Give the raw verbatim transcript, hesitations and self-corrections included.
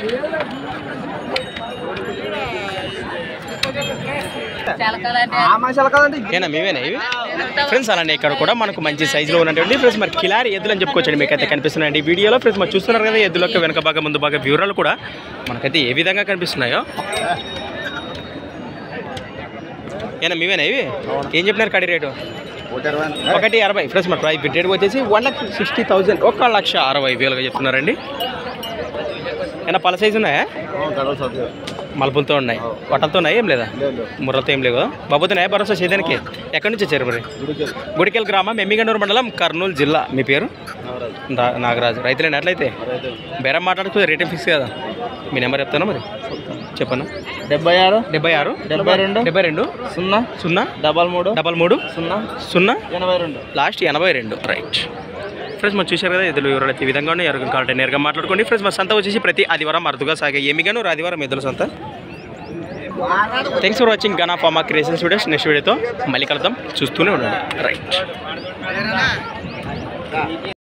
ఏనా మేమేనా ఇవి ఫ్రెండ్స్. అలానే ఇక్కడ కూడా మనకు మంచి సైజులో ఉన్నటువంటి ఫ్రెండ్స్ మరి కిలారి ఎద్దులు అని చెప్పుకోవచ్చండి. మీకైతే కనిపిస్తున్నాయండి ఈ వీడియోలో ఫ్రెండ్స్. మరి చూస్తున్నారు కదా ఎద్దులకు వెనక భాగం ముందు భాగం వివరాలు కూడా మనకైతే ఏ విధంగా కనిపిస్తున్నాయో. ఏనా మేమేనా ఇవి ఏం చెప్పినారు కడి రేటు? ఒకటి అరవై ఫ్రెండ్స్. మరి ప్రైస్ రేట్ వచ్చేసి వన్ లాక్ సిక్స్టీ థౌసండ్ ఒక లక్ష అరవై వేలుగా చెప్తున్నారండి. ఏనా పల సైజు ఉన్నాయా? మలుపులతో ఉన్నాయి, వట్టలతో ఉన్నాయి, ఏం లేదా ముర్రలతో ఏం లేవు. బాబుతున్నాయా భరోసా చేయడానికి? ఎక్కడి నుంచి వచ్చారు మరి? గుడికెల్ గ్రామం, ఎమ్మిగనూరు మండలం, కర్నూలు జిల్లా. మీ పేరు? నాగరాజు. రైతులేండి అట్లయితే బేరం మాట్లాడుకో రేటింగ్ ఫిక్స్ కదా. మీ నెంబర్ చెప్తానా మరి? చెప్పన్నా. డెబ్బై ఆరు డెబ్బై ఆరు డెబ్బై రెండు డెబ్బై రెండు సున్నా సున్నా డబల్ మూడు డబల్ మూడు సున్నా సున్నా ఎనభై రెండు లాస్ట్ ఎనభై రెండు. Right friends. మనం చూశారు కదా ఎద్దులు వివరాలు ఈ విధంగా ఉన్నాయి. ఎవరికి కావాలంటే నేరుగా మాట్లాడుకోండి ఫ్రెండ్స్. మరి సంత వచ్చేసి ప్రతి ఆదివారం అరుదుగా సాగే ఎమ్మిగనూరు ఆదివారం ఎద్దుల సంత. Thanks for watching Gana Pharma Creations videos. Next వీడియోతో మళ్ళీ కలుద్దాం, చూస్తూనే ఉండండి. రైట్.